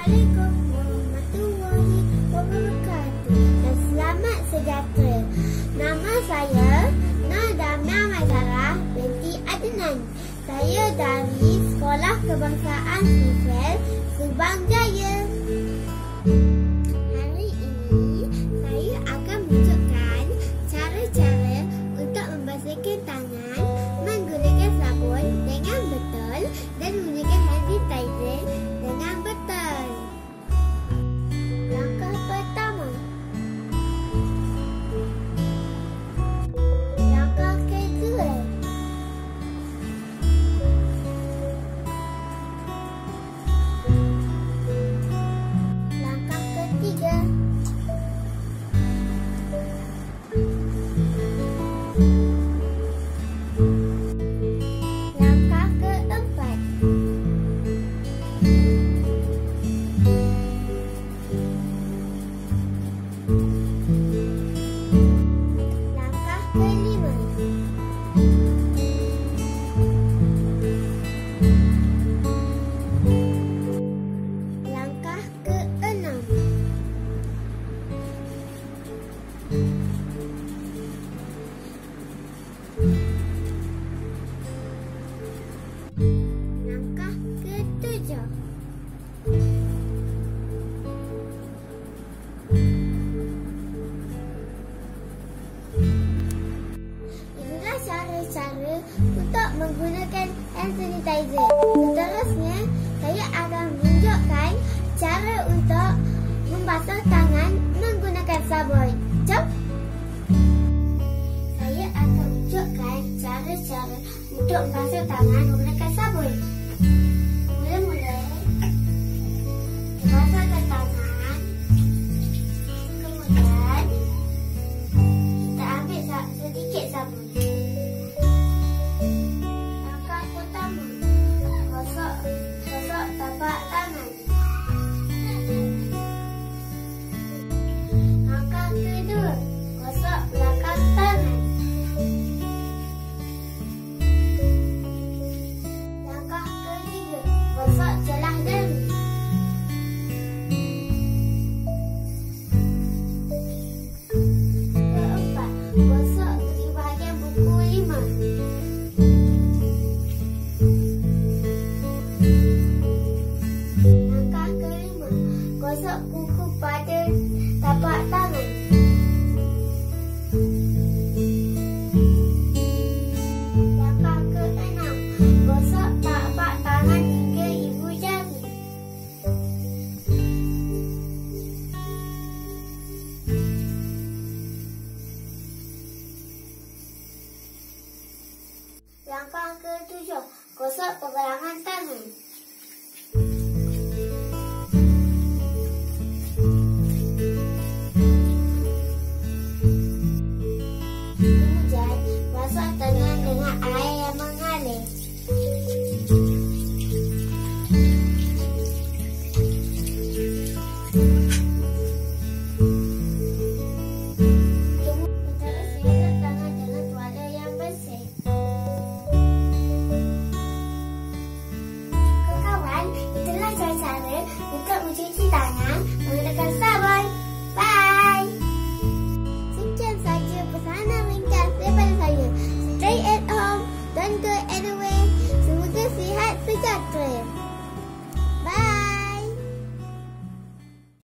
Assalamualaikum warahmatullahi wabarakatuh dan selamat sejahtera. Nama saya Nada Maizarah binti Adnan. Saya dari Sekolah Kebangsaan Sifel, Subang Jaya. Hari ini saya akan menunjukkan cara-cara untuk membersihkan tangan menggunakan sabun dengan betul dan menggunakan hand sanitizer dengan betul. Langkah pertama. Langkah kedua. Langkah ketiga. Langkah keempat. Langkah kelima. Langkah keenam. Langkah ketujuh. Inilah cara-cara untuk menggunakan hand sanitizer. Seterusnya, saya akan menunjukkan cara untuk membasuh tangan menggunakan sabun. Jom! Saya akan menunjukkan cara-cara untuk membasuh tangan menggunakan sabun.